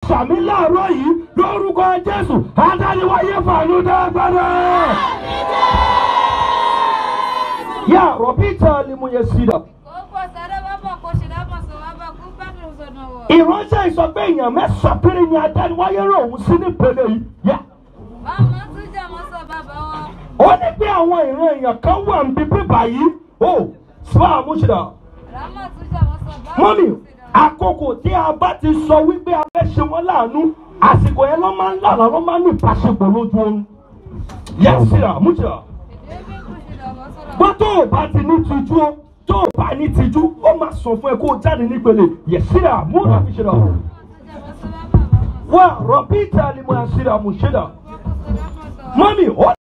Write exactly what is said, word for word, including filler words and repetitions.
sàmì láàárọ̀ yìí lórúkọ Jésù adániwáyé fàánú dágbára. Yà rọ̀bìtà limuye sídà. Ìránṣẹ́ ìsọgbẹ́ èèyàn mẹ́sàn-án péré ni adániwáyé rò òun sí nípele yìí. Ó ní pé àwọn ìran èèyàn kan wà níbi bíbà yìí. Ó sọ àmúṣe. Mọ́mí, àkókò tí a bá ti sọ wípé a fẹ́ ṣe wọ́n láàánú, àsìkò yẹn ló máa ń lànà ló máa ń ní ìbáṣepọ̀ lójú oorun. Yẹ́sì àmúṣe. Gbọ́ tó o bá ti ní tijú o, tó o bá ní tijú, ó máa sọ fún ẹ kó o jáde nípele. Yẹ́sì àmúṣe àmúṣe. Wá rọ̀bìtà ni mo yà sí àmúṣe. Mọ́mí, ó